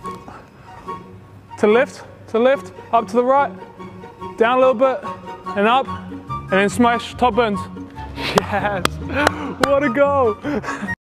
to lift, up to the right, down a little bit, and up, and then smash top burns. Yes, what a goal.